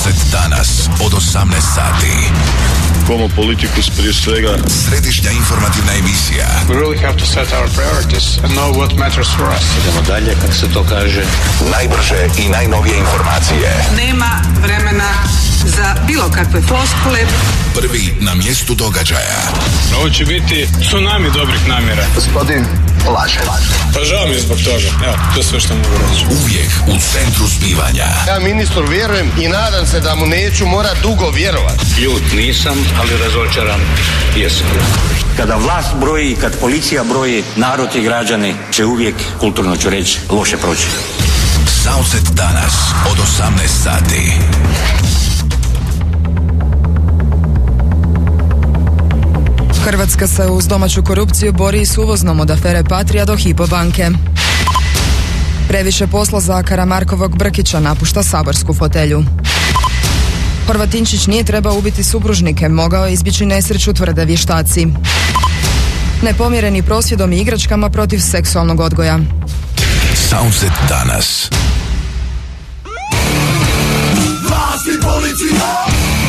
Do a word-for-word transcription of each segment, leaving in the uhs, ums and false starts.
Soundset danas od osamnaest sati. Komo politikus prije svega. Središnja informativna emisija. We really have to set our priorities and know what matters for us. Idemo dalje, kako se to kaže. Najbrže i najnovije informacije. Nema vremena za bilo kakve floskule. Prvi na mjestu događaja. Ovo će biti tsunami dobrih namjera. Gospodin laže. Pa žao mi je zbog toga. Evo, to je sve što mogu reći. Uvijek u centru zbivanja. Ja ministru vjerujem i nadam se da mu neću morat dugo vjerovati. Ljut nisam, ali razočaran jesam. Kada vlast broji i kad policija broji, narod i građani će uvijek, kulturno ću reći, loše proći. Soundset danas od osamnaest sati. Hrvatska se uz domaću korupciju bori s uvoznom od afere Patria do Hypo banke. Previše posla za Karamarkovog Brkića, napušta saborsku fotelju. Horvatinčić nije trebao ubiti supružnike, mogao je izbjeći nesreću, tvrde vještaci. Nepomjereni prosvjedom i igračkama protiv seksualnog odgoja. Soundset danas. Vlast i policija,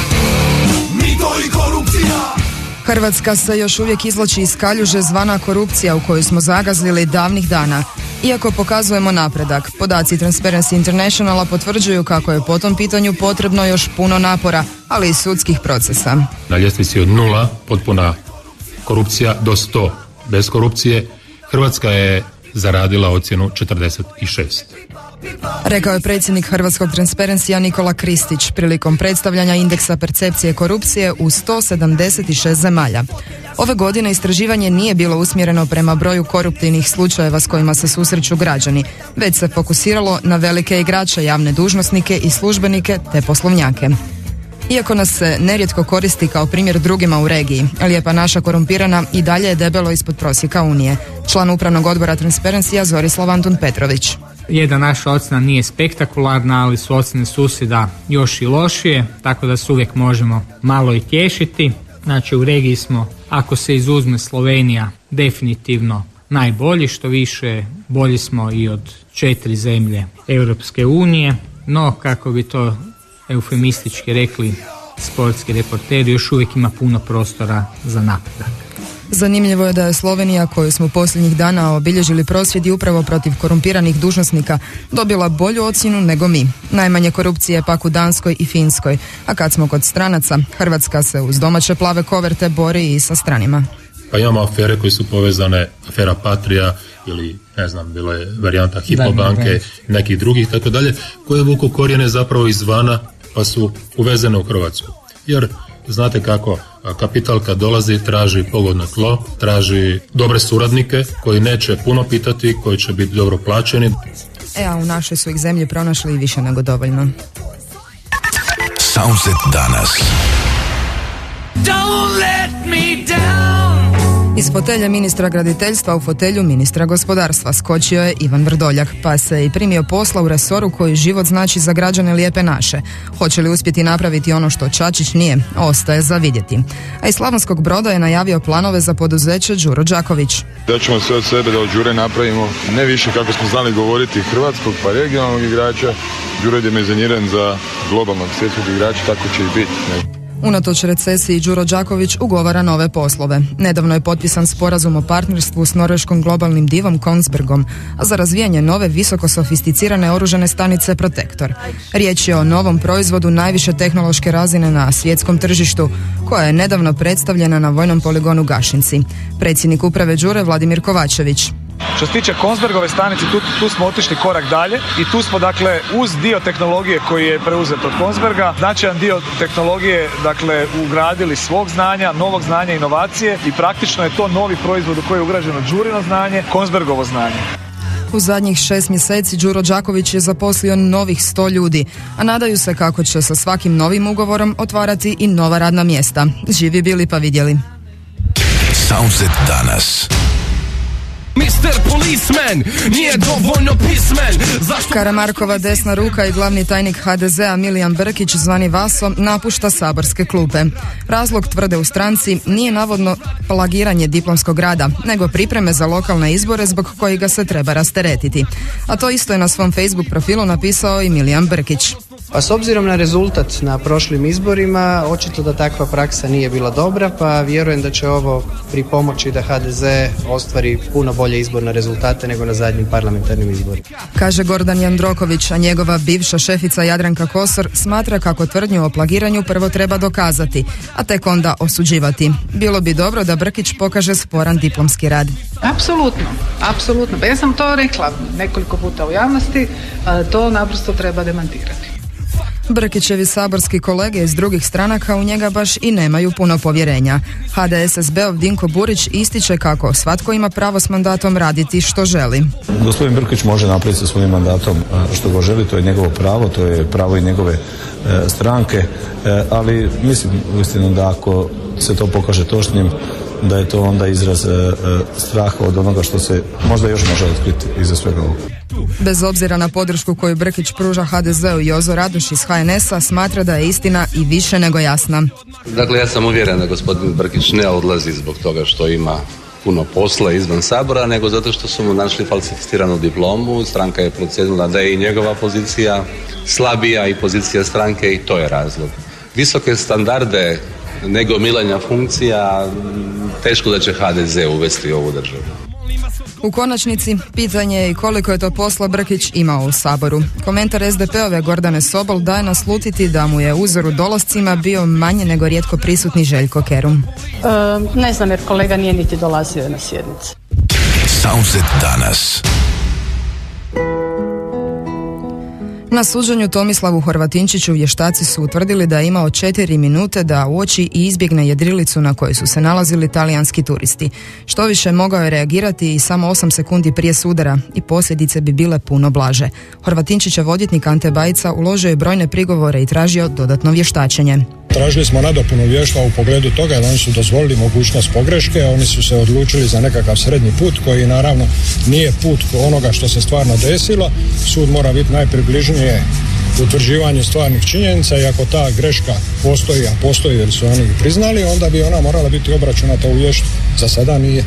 mito i korupcija. Hrvatska se još uvijek izvlači iz kaljuže zvana korupcija u koju smo zagazili davnih dana. Iako pokazujemo napredak, podaci Transparency Internationala potvrđuju kako je po tom pitanju potrebno još puno napora, ali i sudskih procesa. Na ljestvici od nula, potpuna korupcija, do sto bez korupcije, Hrvatska je zaradila ocjenu četrdeset šest. Rekao je predsjednik Hrvatskog Transparency Nikola Kristić prilikom predstavljanja indeksa percepcije korupcije u sto sedamdeset šest zemalja. Ove godine istraživanje nije bilo usmjereno prema broju koruptivnih slučajeva s kojima se susreću građani, već se fokusiralo na velike igrače, javne dužnosnike i službenike te poslovnjake. Iako nas se nerijetko koristi kao primjer drugima u regiji, Lijepa naša korumpirana i dalje je debelo ispod prosjeka Unije. Član upravnog odbora Transparency Zorislav Antun Petrović. Jedna naša ocjena nije spektakularna, ali su ocjene susjeda još i lošije, tako da se uvijek možemo malo i tješiti. Znači u regiji smo, ako se izuzme Slovenija, definitivno najbolji, što više bolji smo i od četiri zemlje Europske unije, no kako bi to eufemistički rekli sportski reporteri, još uvijek ima puno prostora za napredak. Zanimljivo je da je Slovenija, koju smo posljednjih dana obilježili prosvjedi upravo protiv korumpiranih dužnosnika, dobila bolju ocjenu nego mi. Najmanje korupcije pak u Danskoj i Finskoj, a kad smo kod stranaca, Hrvatska se uz domaće plave koverte bori i sa stranima. Pa imamo afere koje su povezane, afera Patria ili ne znam, bilo je varijanta Hypo banke, nekih drugih tako dalje, koje vuku korijene zapravo izvana pa su uvezene u Hrvatsku. Jer znate kako, kapital kad dolazi traži pogodno tlo, traži dobre suradnike koji neće puno pitati, koji će biti dobro plaćeni. E, a u našoj su ih zemlji pronašli i više nego dovoljno. Soundset danas. Don't let me down. Iz fotelje ministra graditeljstva u fotelju ministra gospodarstva skočio je Ivan Vrdoljak, pa se i primio posla u resoru koji život znači za građane Lijepe naše. Hoće li uspjeti napraviti ono što Čačić nije, ostaje za vidjeti. A iz Slavonskog Broda je najavio planove za poduzeće Đuro Đaković. Da ćemo sve od sebe da od Đure napravimo ne više kako smo znali govoriti hrvatskog pa regionalnog igrača. Đuro je dimenziniran za globalnog svjetskog igrača, tako će i biti. Unatoč recesiji Đuro Đaković ugovara nove poslove. Nedavno je potpisan sporazum o partnerstvu s norveškom globalnim divom Kongsbergom, a za razvijanje nove visoko sofisticirane oružane stanice Protektor. Riječ je o novom proizvodu najviše tehnološke razine na svjetskom tržištu, koja je nedavno predstavljena na vojnom poligonu Gašinci. Predsjednik uprave Đure Vladimir Kovačević. Što se tiče Kongsbergove stanice, tu, tu smo otišli korak dalje i tu smo dakle uz dio tehnologije koji je preuzet od Kongsberga, značajan dio tehnologije dakle ugradili svog znanja, novog znanja, inovacije i praktično je to novi proizvod u koji je ugrađeno Đurino znanje, Kongsbergovo znanje. U zadnjih šest mjeseci Đuro Đaković je zaposlio novih sto ljudi, a nadaju se kako će sa svakim novim ugovorom otvarati i nova radna mjesta. Živi bili pa vidjeli. Soundset danas. mister Policeman nije dovoljno pismen. Zašto... Karamarkova desna ruka i glavni tajnik ha de zea Milijan Brkić, zvani Vaso, napušta saborske klupe. Razlog, tvrde u stranci, nije navodno plagiranje diplomskog rada, nego pripreme za lokalne izbore zbog kojih ga se treba rasteretiti. A to isto je na svom Facebook profilu napisao i Milijan Brkić. A s obzirom na rezultat na prošlim izborima, očito da takva praksa nije bila dobra, pa vjerujem da će ovo pripomoći da ha de ze ostvari puno bolje izborne rezultate nego na zadnjim parlamentarnim izborima. Kaže Gordan Jandroković, a njegova bivša šefica Jadranka Kosor smatra kako tvrdnju o plagiranju prvo treba dokazati, a tek onda osuđivati. Bilo bi dobro da Brkić pokaže sporan diplomski rad. Apsolutno, apsolutno. Pa ja sam to rekla nekoliko puta u javnosti, to naprosto treba demantirati. Brkićevi saborski kolege iz drugih stranaka u njega baš i nemaju puno povjerenja. ha de es es be-ov Dinko Burić ističe kako svatko ima pravo s mandatom raditi što želi. Gospodin Brkić može napraviti sa svojim mandatom što go želi, to je njegovo pravo, to je pravo i njegove e, stranke, e, ali mislim uistinu da ako se to pokaže točnim, da je to onda izraz e, e, straha od onoga što se možda još može otkriti iza svega ovoga. Bez obzira na podršku koju Brkić pruža ha de zeu, Jozo Radoš iz ha en es-a smatra da je istina i više nego jasna. Dakle, ja sam uvjeren da gospodin Brkić ne odlazi zbog toga što ima puno posla izvan Sabora, nego zato što su mu našli falsificiranu diplomu. Stranka je procijenila da je i njegova pozicija slabija i pozicija stranke i to je razlog. Visoke standarde negomilanja funkcija teško da će ha de ze uvesti u ovu državu. U konačnici, pitanje je i koliko je to posla Brkić imao u Saboru. Komentar es de pe-ove Gordane Sobol daje naslutiti da mu je uzor u dolascima bio manje nego rijetko prisutni Željko Kerum. E, ne znam jer kolega nije niti dolazio na sjednicu. Soundset danas. Na suđenju Tomislavu Horvatinčiću vještaci su utvrdili da je imao četiri minute da uoči i izbjegne jedrilicu na kojoj su se nalazili talijanski turisti. Štoviše, mogao je reagirati i samo osam sekundi prije sudara i posljedice bi bile puno blaže. Horvatinčićev odvjetnik Ante Bajica uložio je brojne prigovore i tražio dodatno vještačenje. Tražili smo nadopunu vještva u pogledu toga jer oni su dozvolili mogućnost pogreške, a oni su se odlučili za nekakav srednji put koji naravno nije put onoga što se stvarno desilo. Sud mora biti najpribližnije utvrđivanje stvarnih činjenica i ako ta greška postoji, a postoji jer su oni priznali, onda bi ona morala biti obračunata u vještu. Za sada nije.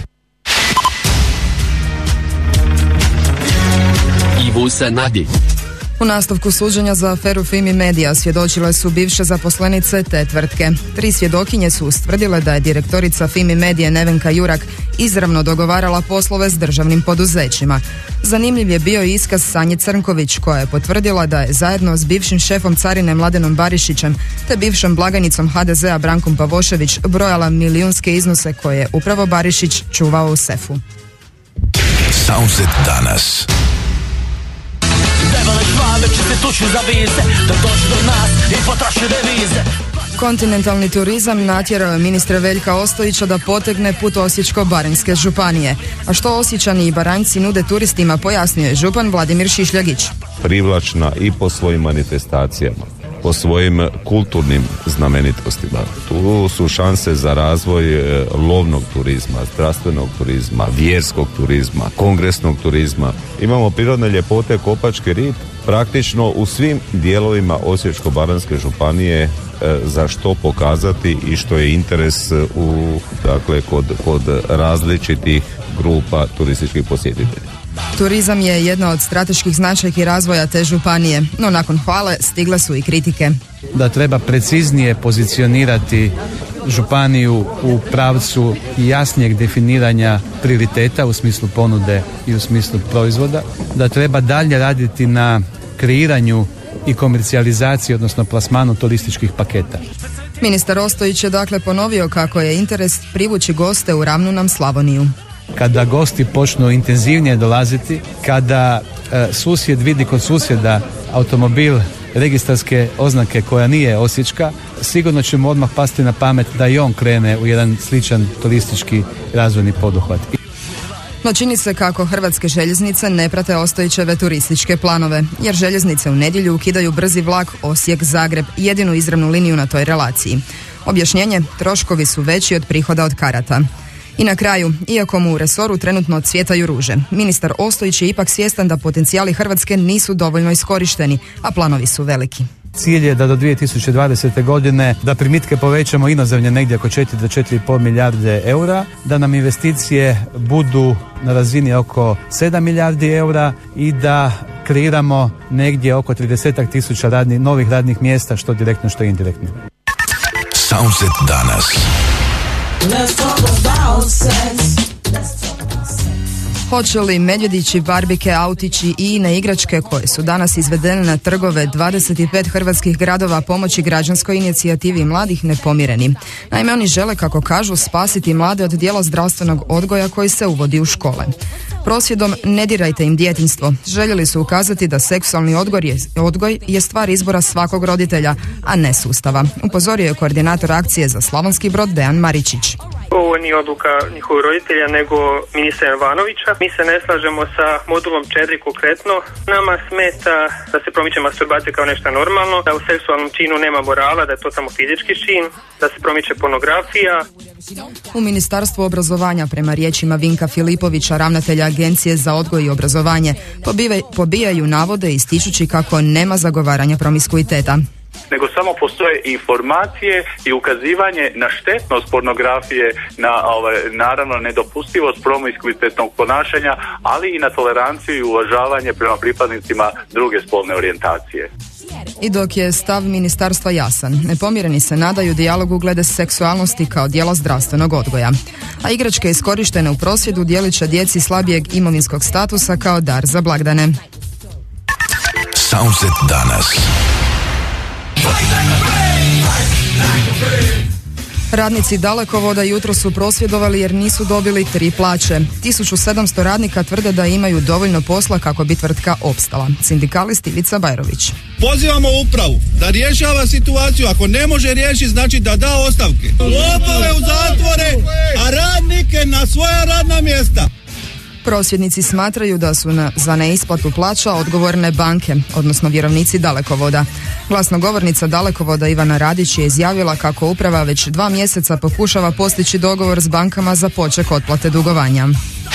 Ivo Sanadi. U nastavku suđenja za aferu Fimi Media svjedočile su bivše zaposlenice te tvrtke. Tri svjedokinje su ustvrdile da je direktorica Fimi Medije Nevenka Jurak izravno dogovarala poslove s državnim poduzećima. Zanimljiv je bio i iskaz Sanje Crnković koja je potvrdila da je zajedno s bivšim šefom carine Mladenom Barišićem te bivšom blagajnicom ha de zea Brankom Pavošević brojala milijunske iznose koje je upravo Barišić čuvao u sefu. Soundset danas. Kontinentalni turizam natjerao je ministra Veljka Ostojića da potegne put Osječko-baranjske županije. A što Osječani i Baranjci nude turistima, pojasnio je župan Vladimir Šišljagić. Privlačna i po svojim manifestacijama, po svojim kulturnim znamenitostima. Tu su šanse za razvoj lovnog turizma, zdravstvenog turizma, vjerskog turizma, kongresnog turizma. Imamo prirodne ljepote Kopački rit praktično u svim dijelovima Osječko-baranjske županije, za što pokazati i što je interes u, dakle, kod, kod različitih grupa turističkih posjetitelja. Turizam je jedna od strateških značajki razvoja te županije, no nakon hvale stigle su i kritike. Da treba preciznije pozicionirati županiju u pravcu jasnijeg definiranja prioriteta u smislu ponude i u smislu proizvoda, da treba dalje raditi na kreiranju i komercijalizaciji, odnosno plasmanu turističkih paketa. Ministar Ostojić je dakle ponovio kako je interes privući goste u ravnu nam Slavoniju. Kada gosti počnu intenzivnije dolaziti, kada e, susjed vidi kod susjeda automobil registarske oznake koja nije osječka, sigurno će mu odmah pasti na pamet da i on krene u jedan sličan turistički razvojni poduhvat. No čini se kako Hrvatske željeznice ne prate Ostojićeve turističke planove, jer željeznice u nedjelju ukidaju brzi vlak Osijek-Zagreb, jedinu izravnu liniju na toj relaciji. Objašnjenje, troškovi su veći od prihoda od karata. I na kraju, iako mu u resoru trenutno cvjetaju ruže, ministar Ostojić je ipak svjestan da potencijali Hrvatske nisu dovoljno iskorišteni, a planovi su veliki. Cilj je da do dvije tisuće dvadesete godine da primitke povećamo inozemne negdje oko četiri do četiri i pol milijarde eura, da nam investicije budu na razini oko sedam milijardi eura i da kreiramo negdje oko trideset tisuća radni, novih radnih mjesta, što direktno, što indirektno. Soundset danas. Hoće li medvjedići, barbike, autići i ine igračke koje su danas izvedene na trgove dvadeset pet hrvatskih gradova pomoći građanskoj inicijativi mladih nepomireni? Naime, oni žele, kako kažu, spasiti mlade od dijela zdravstvenog odgoja koji se uvodi u škole. Prosvjedom "Ne dirajte im djetinjstvo" željeli su ukazati da seksualni odgoj je, odgoj je stvar izbora svakog roditelja, a ne sustava. Upozorio je koordinator akcije za Slavonski Brod Dejan Maričić. Ovo nije odluka njihovih roditelja, nego ministra Jovanovića. Mi se ne slažemo sa modulom četiri konkretno. Nama smeta da se promiče masturbacija kao nešto normalno, da u seksualnom činu nema morala, da je to samo fizički čin, da se promiče pornografija. U Ministarstvu obrazovanja, prema riječima Vinka Filipovića, ravnatelja Agencije za odgoj i obrazovanje, pobive, pobijaju navode ističući kako nema zagovaranja promiskuiteta. Nego samo postoje informacije i ukazivanje na štetnost pornografije, na ovaj, naravno nedopustivost promiskuitetnog ponašanja, ali i na toleranciju i uvažavanje prema pripadnicima druge spolne orijentacije. I dok je stav ministarstva jasan, nepomireni se nadaju dijalogu glede seksualnosti kao dijela zdravstvenog odgoja. A igračke iskorištene u prosvjedu dijelit će djeci slabijeg imovinskog statusa kao dar za blagdane. Soundset danas. Radnici Dalekovoda jutro su prosvjedovali jer nisu dobili tri plaće. tisuću sedamsto radnika tvrde da imaju dovoljno posla kako bi tvrtka opstala. Sindikalist Ivica Bajrović. Pozivamo upravu da rješava situaciju, ako ne može riješiti znači da da ostavke. Lopove u zatvore, a radnike na svoja radna mjesta. Prosvjednici smatraju da su na, za neisplatu plaća odgovorne banke, odnosno vjerovnici Dalekovoda. Glasnogovornica Dalekovoda Ivana Radić je izjavila kako uprava već dva mjeseca pokušava postići dogovor s bankama za poček otplate dugovanja.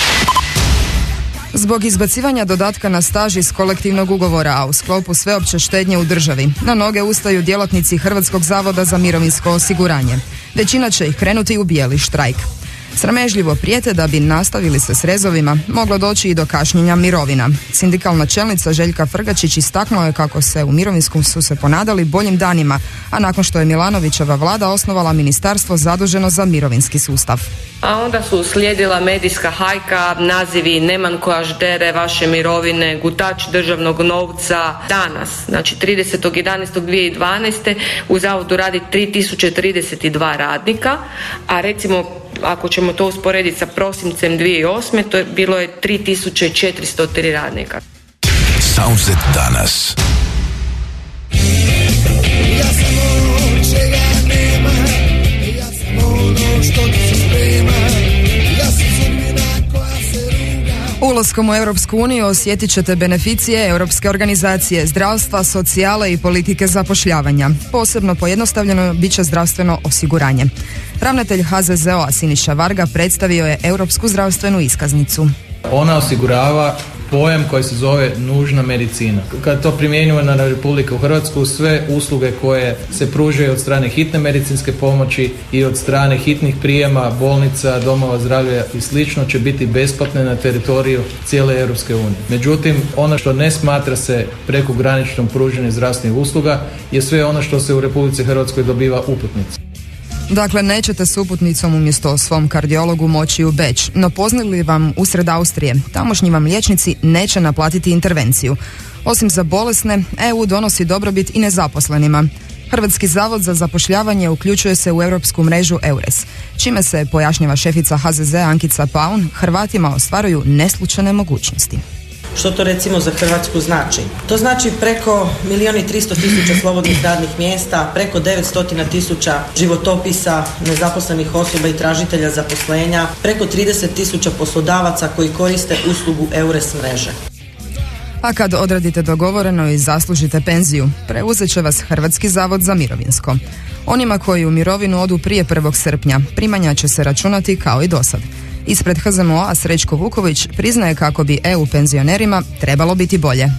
Zbog izbacivanja dodatka na staž iz kolektivnog ugovora, a u sklopu sveopće štednje u državi, na noge ustaju djelatnici Hrvatskog zavoda za mirovinsko osiguranje. Većina će ih krenuti u bijeli štrajk. Sramežljivo prijete da bi nastavili se s rezovima moglo doći i do kašnjenja mirovina. Sindikalna čelnica Željka Frgačić istaknuo je kako se u mirovinskom su se ponadali boljim danima, a nakon što je Milanovićeva vlada osnovala ministarstvo zaduženo za mirovinski sustav. A onda su uslijedila medijska hajka, nazivi "Neman koja ždere vaše mirovine", "Gutač državnog novca". Danas, znači tridesetog jedanaestog dvije tisuće dvanaeste u zavodu radi tri tisuće trideset dva radnika, a recimo ako ćemo to usporediti sa prosincem dvije tisuće osme to je bilo je tri tisuće četiristo tri radnika. Soundset danas. Ja sam ono čega nema, ja sam ono što ti se sprema, ja sam sudbina koja se ruga. Ulaskom u Europsku uniju osjetit ćete beneficije Europske organizacije zdravstva, socijale i politike zapošljavanja. Posebno pojednostavljeno bit će zdravstveno osiguranje. Ravnatelj H Z Z O-a Siniša Varga predstavio je Europsku zdravstvenu iskaznicu. Ona osigurava pojam koji se zove nužna medicina. Kad to primjenjujemo na Republiku Hrvatsku, sve usluge koje se pružaju od strane hitne medicinske pomoći i od strane hitnih prijema, bolnica, domova zdravlja i slično će biti besplatne na teritoriju cijele Europske unije. Međutim, ono što ne smatra se prekograničnom pružanjem zdravstvenih usluga je sve ono što se u Republici Hrvatskoj dobiva uputnicom. Dakle, nećete s uputnicom umjesto svom kardiologu moći u Beč, no poznali vam usred Austrije. Tamošnji vam liječnici neće naplatiti intervenciju. Osim za bolesne, E U donosi dobrobit i nezaposlenima. Hrvatski zavod za zapošljavanje uključuje se u europsku mrežu EURES, čime se, pojašnjava šefica H Z Z Ankica Paun, Hrvatima ostvaruju neslučajne mogućnosti. Što to recimo za Hrvatsku znači? To znači preko milijun i tristo tisuća slobodnih radnih mjesta, preko devetsto tisuća životopisa nezaposlenih osoba i tražitelja zaposlenja, preko trideset tisuća poslodavaca koji koriste uslugu EURES mreže. A kad odradite dogovoreno i zaslužite penziju, preuzet će vas Hrvatski zavod za mirovinsko. Onima koji u mirovinu odu prije prvog srpnja, primanja će se računati kao i dosad. Ispred H Z M O-a Srećko Vuković priznaje kako bi E U penzionerima trebalo biti bolje.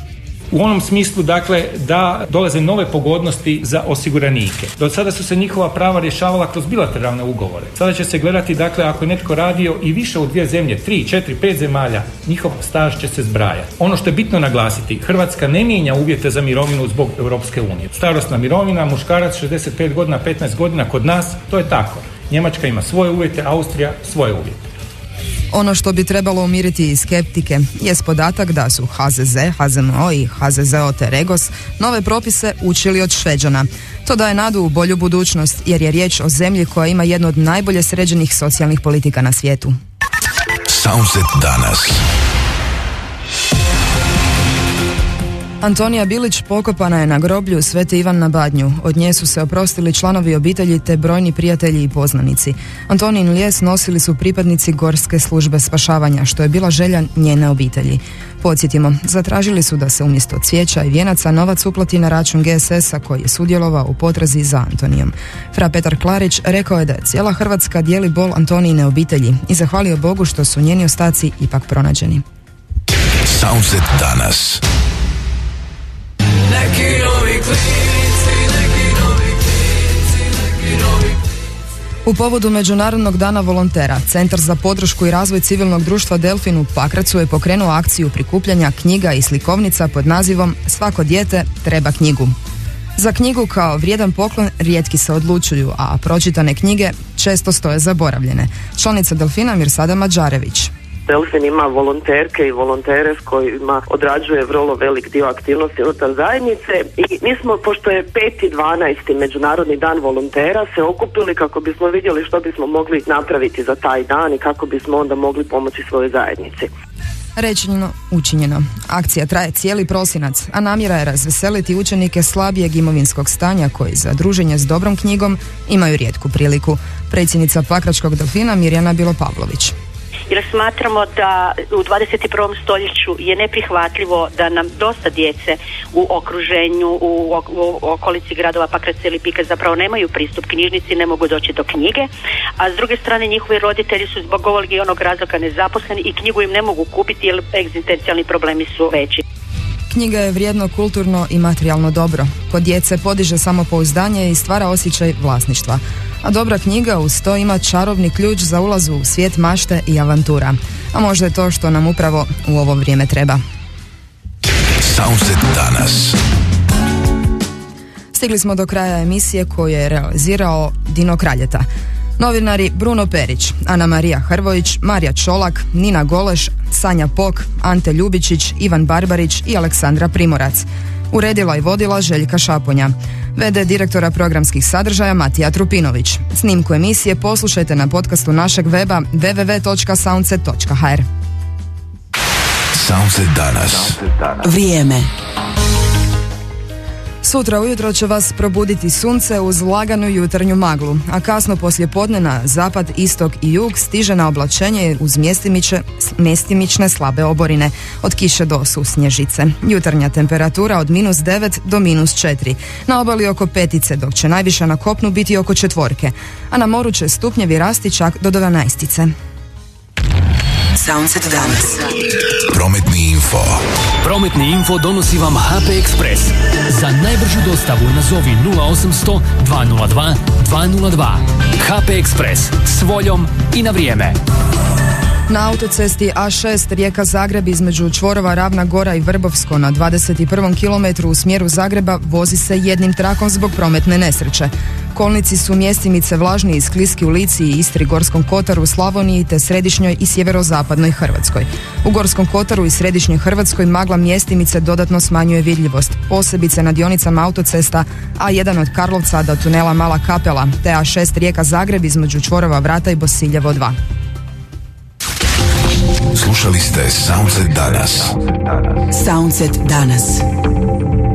u onom smislu dakle da dolaze nove pogodnosti za osiguranike. Do sada su se njihova prava rješavala kroz bilateralne ugovore. Sada će se gledati dakle ako je netko radio i više od dvije zemlje, tri, četiri, pet zemalja, njihov staž će se zbrajati. Ono što je bitno naglasiti, Hrvatska ne mijenja uvjete za mirovinu zbog Europske unije. Starosna mirovina, muškarac šezdeset pet godina, petnaest godina, kod nas to je tako. Njemačka ima svoje uvjete, Austrija svoje uvjete. Ono što bi trebalo umiriti i skeptike jest podatak da su H Z Z, H Z M O i H Z Z O te Regos nove propise učili od Šveđana. To daje nadu u bolju budućnost jer je riječ o zemlji koja ima jednu od najbolje sređenih socijalnih politika na svijetu. Soundset danas. Antonija Bilić pokopana je na groblju Sveti Ivan na Badnju. Od nje su se oprostili članovi obitelji te brojni prijatelji i poznanici. Antonin lijes nosili su pripadnici Gorske službe spašavanja, što je bila želja njene obitelji. Podsjetimo, zatražili su da se umjesto cvijeća i vijenaca novac uplati na račun G S S-a koji je sudjelovao u potrazi za Antonijom. Fra Petar Klarić rekao je da cijela Hrvatska dijeli bol Antonijine obitelji i zahvalio Bogu što su njeni ostaci ipak pronađeni. Soundset danas. Neki novi klinici, neki novi klinici, neki novi. U povodu Međunarodnog dana volontera, Centar za podršku i razvoj civilnog društva Delfin u Pakracu je pokrenuo akciju prikupljanja knjiga i slikovnica pod nazivom Svako dijete treba knjigu. Za knjigu kao vrijedan poklon rijetki se odlučuju, a pročitane knjige često stoje zaboravljene. Članica Delfina Mirsada Mađarević. Delfin ima volonterke i volontere s kojima odrađuje vrlo velik dio aktivnosti unutar zajednice i mi smo, pošto je peti dvanaesti Međunarodni dan volontera, se okupili kako bismo vidjeli što bismo mogli napraviti za taj dan i kako bismo onda mogli pomoći svojoj zajednici. Rečeno, učinjeno. Akcija traje cijeli prosinac, a namjera je razveseliti učenike slabijeg imovinskog stanja koji za druženje s dobrom knjigom imaju rijetku priliku. Predsjednica Pakračkog Delfina Mirjana Bilo-Pavlović. Jer smatramo da u dvadeset prvom stoljeću je neprihvatljivo da nam dosta djece u okruženju, u, u okolici gradova Pakraca ili Pika zapravo nemaju pristup knjižnici, ne mogu doći do knjige, a s druge strane njihovi roditelji su zbog ovog i onog razloga nezaposleni i knjigu im ne mogu kupiti jer egzistencijalni problemi su veći. Knjiga je vrijedno kulturno i materijalno dobro. Kod djece podiže samopouzdanje i stvara osjećaj vlasništva. A dobra knjiga uz to ima čarobni ključ za ulaz u svijet mašte i avantura. A možda je to što nam upravo u ovo vrijeme treba. Soundset danas. Stigli smo do kraja emisije koju je realizirao Dino Kraljeta. Novinari Bruno Perić, Ana Marija Hrvojić, Marija Čolak, Nina Goleš, Sanja Pok, Ante Ljubičić, Ivan Barbarić i Aleksandra Primorac. Uredila i vodila Željka Šaponja. V D direktora programskih sadržaja Matija Trupinović. Snimku emisije poslušajte na podcastu našeg weba w w w točka soundset točka h r. Soundset danas. Vrijeme. Sutra ujutro će vas probuditi sunce uz laganu jutarnju maglu, a kasno poslijepodne na zapad, istok i jug stiže na oblačenje uz mjestimiče, mjestimične slabe oborine, od kiše do susnježice. Jutarnja temperatura od minus devet do minus četiri, na obali oko petice, dok će najviša na kopnu biti oko četvorke, a na moru će stupnjevi rasti čak do dvanaestice. Soundset danas. Prometni info. Prometni info donosi vam H P Express. Za najbržu dostavu nazovi nula osamsto dva nula dva dva nula dva. H P Express. S voljom i na vrijeme. Na autocesti A šest Rijeka Zagreb između čvorova Ravna Gora i Vrbovsko na dvadeset prvom kilometru u smjeru Zagreba vozi se jednim trakom zbog prometne nesreće. Kolnici su mjestimice vlažni i skliski u Lici i Istri, Gorskom Kotaru, Slavoniji te središnjoj i sjeverozapadnoj Hrvatskoj. U Gorskom Kotaru i središnjoj Hrvatskoj magla mjestimice dodatno smanjuje vidljivost, posebice na dionicama autocesta A jedan od Karlovca do tunela Mala Kapela te A šest Rijeka Zagreb između čvorova Vrata i Bosiljevo dva. Slušali ste Soundset danas. Soundset danas.